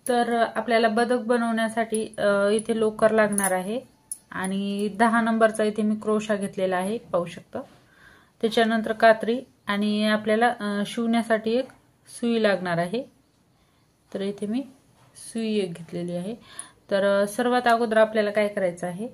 तर आपल्याला बदक बनवण्यासाठी इथे लोकर लागणार आहे आणि 10 नंबरचा इथे मी क्रोशा घेतलेला आहे, पाहू शकता। त्याच्यानंतर कात्री आणि आपल्याला शिवण्यासाठी एक सुई लागणार आहे। तर इथे मी सुई एक घेतलेली आहे। तर सर्वात अगोदर आपल्याला काय करायचं आहे,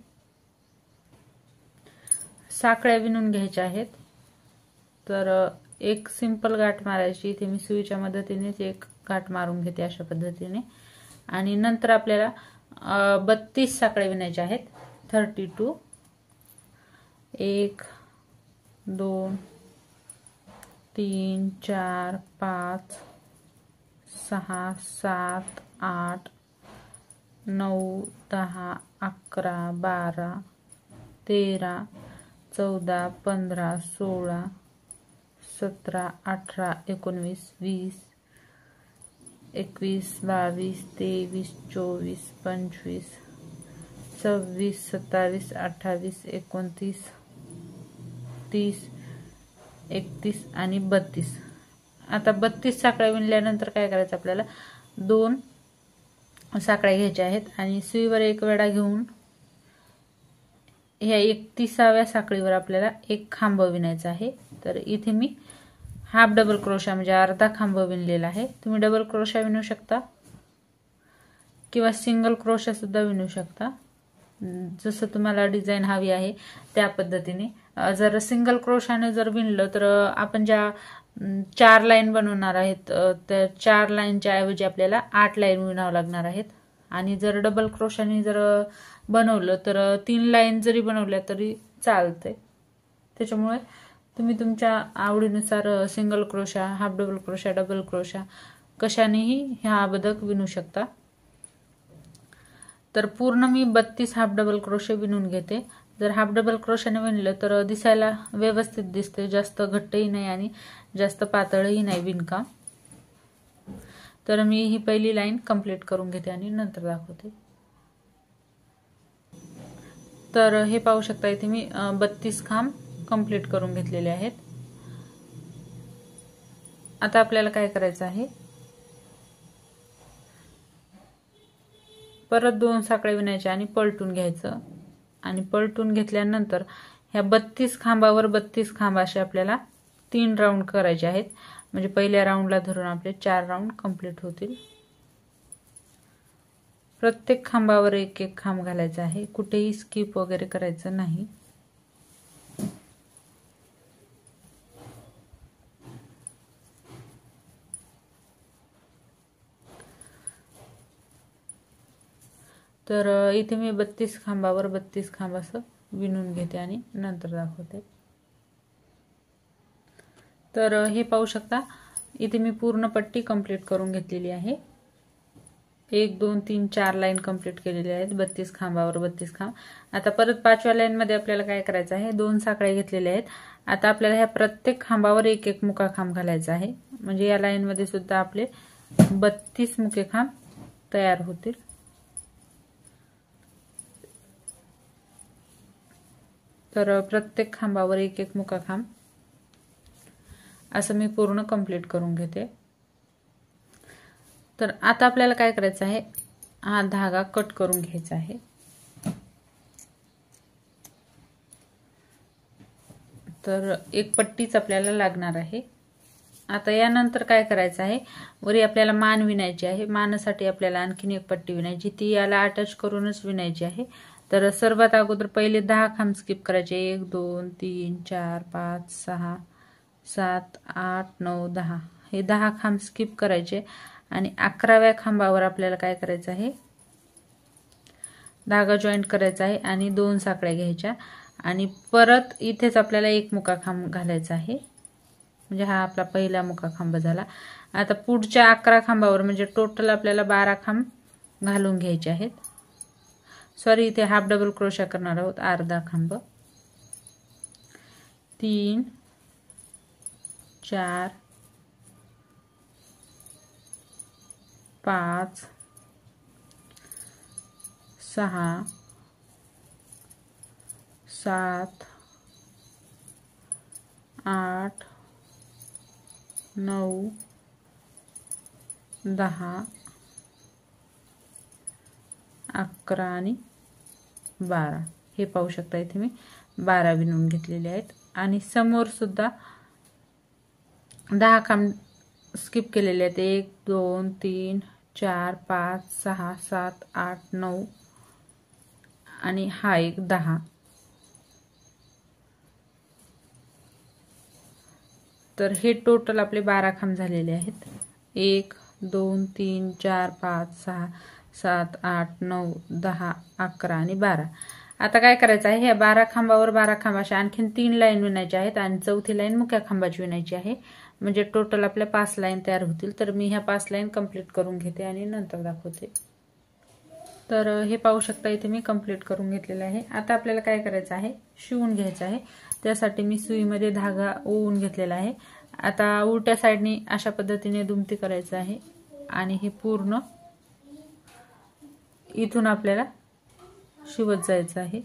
साखळ्या विणून घ्यायच्या आहेत। तर एक सिंपल गाठ मारायची, इथे मी सुईच्या मदतीनेच एक गाठ मारून घेते अशा पद्धतीने। आणि नंतर आपल्याला 32 साखळ्या विणायच्या आहेत, 32। 1 2 3 4 5 6 7 8 9 10 11 12 13 14 15 16 17 18 19 20 21 22 23 24 25 26 27 28 29 30 31 आणि 32। आता 32 साखळ्या विणल्यानंतर काय करायचं, आपल्याला 2 साखळ्या घ्यायच्या आहेत आणि सुईवर एक वेढा घेऊन ह्या 31व्या साखळीवर आपल्याला एक खांब विणायचा आहे। तर इथे मी हाफ डबल क्रोशा म्हणजे अर्धा खांब विणलेला आहे। तुम्ही डबल क्रोशा विणू शकता किंवा सिंगल क्रोशा सुद्धा विणू शकता, जसं तुम्हाला डिझाइन हवी आहे त्या पद्धतीने। जर सिंगल क्रोशाने जर विणलं तर आपण ज्या 4 लाईन बनवणार आहेत त्या 4 लाईनच्या ऐवजी आपल्याला 8 लाईन विणावं लागणार आहेत। आणि जर डबल क्रोशाने जर बनवलं तर 3 लाईन जरी बनवल्या तरी चालते। त्याच्यामुळे तुम्ही तुमच्या आवडीनुसार single crochet, half double crochet, double crochet कशानेही हा बदक विणू शकता। तर पूर्ण मी 32 हाफ डबल क्रोशे विणून घेते। जर हाफ डबल क्रोशाने विणलं तर दिसायला व्यवस्थित दिसते, जास्त घट्टही नाही आणि जास्त पातळही नाही विणकाम। तर मी ही पहिली लाईन कंप्लीट करून घेते आणि नंतर दाखवते। तर हे पाहू शकता, इथे मी 32 खांब कंप्लीट करून घेतलेले आहेत। आता आपल्याला काय करायचं आहे, परत 2 साखळ्या विणायच्या आणि पलटून घ्यायचं आणि पलटून घेतल्यानंतर ह्या 32 खांबावर 32 खांब असे आपल्याला 3 राऊंड करायचे आहेत। म्हणजे पहिल्या राऊंडला धरून आपले 4 राऊंड कंप्लीट होतील। प्रत्येक खांबावर एक एक खांब घालायचा आहे, कुठेही स्किप वगैरे करायचं नाही। तर इथे मी 32 खांबावर 32 खांब असं विणून घेते आणि नंतर दाखवते। तर हे पाहू शकता, इथे मी पूर्ण पट्टी कंप्लीट करून घेतलेली आहे। 1 2 3 4 लाईन कंप्लीट केलेली आहेत, 32 खांबावर 32 खांब। आता परत 5व्या लाईन मध्ये आपल्याला काय करायचं आहे, 2 साखळ्या घेतलेल्या आहेत। आता आपल्याला ह्या प्रत्येक खांबावर एक एक मुका खांब घालायचा आहे, म्हणजे या लाईन मध्ये सुद्धा आपले 32 मुके खांब तयार होतील। तर प्रत्येक खांबावर एक एक मुका खांब असं मी पूर्ण कंप्लीट करून घेते। तर आता आपल्याला काय करायचं आहे, हा धागा कट करून घ्यायचा आहे। तर एक पट्टीच आपल्याला लागणार आहे। आता यानंतर काय करायचं आहे, वरी आपल्याला मान विणायची आहे। मानासाठी आपल्याला आणखीन एक पट्टी विणायची, ती याला अटॅच करूनच विणायची आहे। तर सर्वात अगोदर पहिले 10 खांब स्किप करायचे, 1 2 3 4 5 6 7 8 9 10 हे 10 खांब स्किप करायचे आणि 11व्या खांबावर आपल्याला काय करायचं आहे, धागा जॉईंट करायचा आहे आणि 2 साखळ्या घ्यायच्या आणि परत इथेच आपल्याला एक मुका खांब घालायचा आहे। म्हणजे हा आपला पहिला मुका खांब झाला। आता पुढच्या 11 खांबावर म्हणजे टोटल आपल्याला 12 खांब घालून घ्यायचे आहेत। सॉरी, इथे हाफ डबल क्रोशा करणार आहोत, अर्धा खांब। 3 4 5 6 7 8 9 10 11 आणि 12 हे पाहू शकता इथे मी 12 विणून घेतलेले आहेत आणि समोर सुद्धा 10 खांब स्किप केलेले आहेत 1 2 3 4 5 6 7 8 9 आणि हा एक 10. तर हे टोटल आपले 12 खांब झालेले आहेत 1 2 3 4 5 6 7 8 9 10 11 आणि 12. आता काय करायचं आहे, ह्या 12 खांबावर 12 खांब अशा आणखीन 3 लाईन विणायच्या आहेत आणि चौथी लाईन मुख्य खांबाची विणायची आहे. म्हणजे टोटल आपल्या 5 लाईन तयार होतील. तर मी ह्या 5 लाईन कंप्लीट करून घेते आणि नंतर दाखवते. तर हे पाहू शकता इथे मी कंप्लीट करून घेतलेलं आहे. आता आपल्याला काय करायचं आहे, शिवून घ्यायचं आहे. त्यासाठी मी सुईमध्ये धागा ओवून घेतलेला आहे. आता उलट्या साईडने अशा पद्धतीने दुमती करायचं आहे आणि हे पूर्ण इथून आपल्याला शिवत जायचं आहे.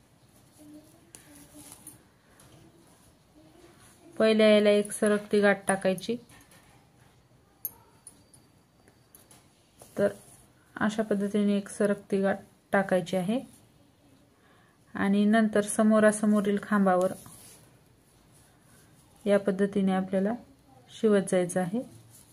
पहिल्या याला एक सरकती गाठ टाकायची. तर अशा पद्धतीने एक सरकती गाठ टाकायची आहे आणि नंतर समोरासमोरील खांबावर या पद्धतीने आपल्याला शिवत जायचं आहे.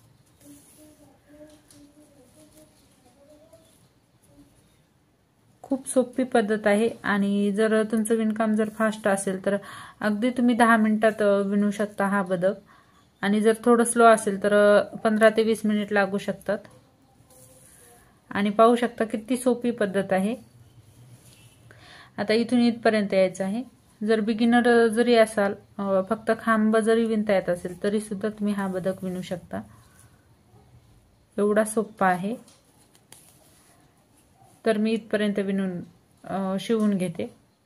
खूप सोपी पद्धत आहे आणि जर तुमचं विणकाम जर फास्ट असेल तर अगदी तुम्ही 10 मिनिटात विणू शकता हा बदक आणि जर थोडं स्लो असेल तर 15 ते 20 मिनिट लागू शकतात. आणि पाहू शकता किती सोपी पद्धत आहे. आता इथून इथपर्यंत यायचं आहे. जर बिगिनर जरी असाल, फक्त खांब जरी विणता येत असेल तरी सुद्धा तुम्ही हा बदक विणू शकता. एवढा सोपा आहे. तर मी इथपर्यंत विणून शिवून घेते.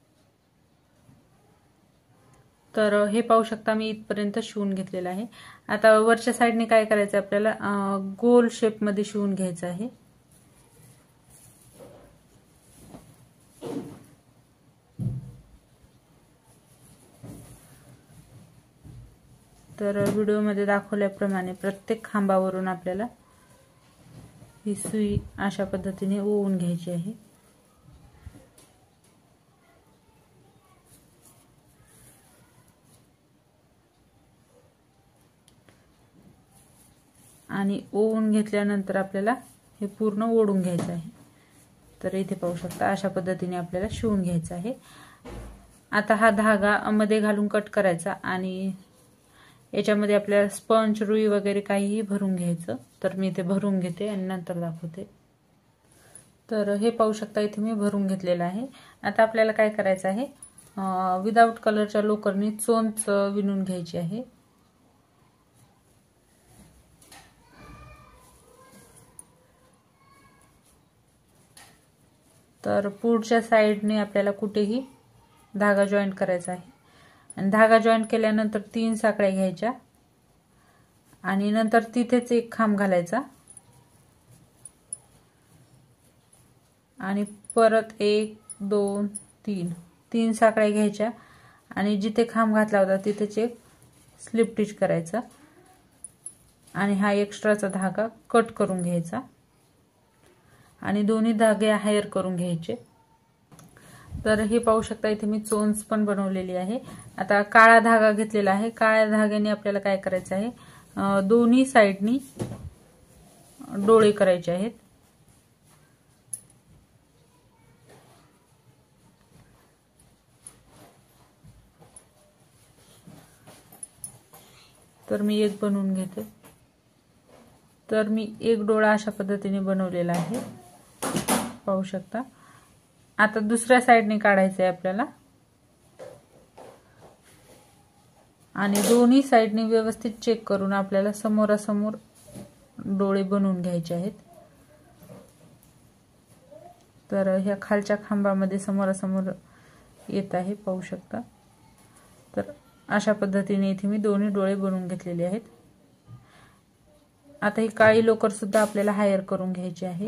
तर हे पाहू शकता मी इथपर्यंत शिवून घेतलेलं आहे. आता वरच्या साईडने काय करायचं आपल्याला, गोल शेप मध्ये शिवून घ्यायचं आहे. तर व्हिडिओमध्ये दाखवल्याप्रमाणे प्रत्येक खांबावरून आपल्याला ही सुई अशा पद्धतीने ओवून घ्यायची आहे. आणि ओवून घेतल्यानंतर आपल्याला हे पूर्ण ओढून घ्यायचं आहे. तर इथे पाहू शकता अशा पद्धतीने आपल्याला शिवून घ्यायचं आहे. आता हा धागा मध्ये घालून कट करायचा आणि याच्यामध्ये आपल्याला स्पंज रुई वगैरे काहीही भरून घ्यायचं. तर मी ते भरून घेते आणि नंतर दाखवते. तर हे पाहू शकता इथे मी भरून घेतलेलं आहे. आता आपल्याला काय करायचं आहे, विदाउट कलरच्या लोकरनी चोंच विणून घ्यायची आहे. तर पुढच्या साईडने आपल्याला कुठेही धागा जॉईंट करायचा आहे आणि धागा जॉईंट केल्यानंतर 3 साखळ्या घ्यायच्या आणि नंतर तिथेच एक खांब घालायचा आणि परत 1 2 3 साखळ्या घ्यायच्या आणि जिथे खांब घातला होता तिथेच एक स्लिप स्टिच करायचा आणि हा एक्स्ट्राचा धागा कट करून घ्यायचा आणि दोन्ही धागे हायर करून घ्यायचे. तर हे पाहू शकता इथे मी चोंच पण बनवलेली आहे. आता काळा धागा घेतलेला आहे. काळ्या धाग्याने आपल्याला काय करायचं आहे, दोन्ही साइडनी डोळे करायचे आहेत. तर मी एक बनवून घेते. तर मी एक डोळा अशा पद्धतीने बनवलेला आहे, पाहू शकता. आता दुसऱ्या साइडने काढायचं आहे आपल्याला आणि दोन्ही साइडने व्यवस्थित चेक करून आपल्याला समोरासमोर डोळे बनवून घ्यायचे आहेत. तर ह्या खालच्या खांबामध्ये समोरासमोर येत आहे, पाहू शकता. तर अशा पद्धतीने इथे मी दोन्ही डोळे बनवून घेतलेले आहेत. आता ही काळी लोकर सुद्धा आपल्याला हायर करून घ्यायची आहे.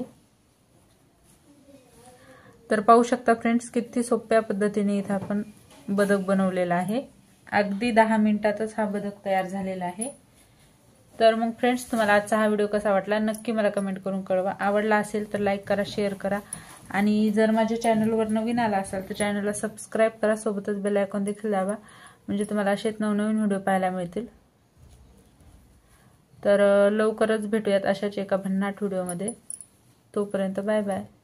तर पाहू शकता फ्रेंड्स, किती सोप्या पद्धतीने इथे आपण बदक बनवलेला आहे. अगदी 10 मिनिटातच हा बदक तयार झालेला आहे. तर मग फ्रेंड्स, तुम्हाला आजचा हा व्हिडिओ कसा वाटला नक्की मला कमेंट करून कळवा. आवडला असेल तर लाईक करा, शेअर करा आणि जर माझ्या चॅनलवर नवीन आला असाल तर चॅनलला सबस्क्राईब करा, सोबतच बेल आयकॉन देखील दाबा, म्हणजे तुम्हाला असेच नवनवीन व्हिडिओ पाहायला मिळतील. तर लवकरच भेटूयात अशाच एका भन्नाट व्हिडिओमध्ये. तोपर्यंत बाय बाय.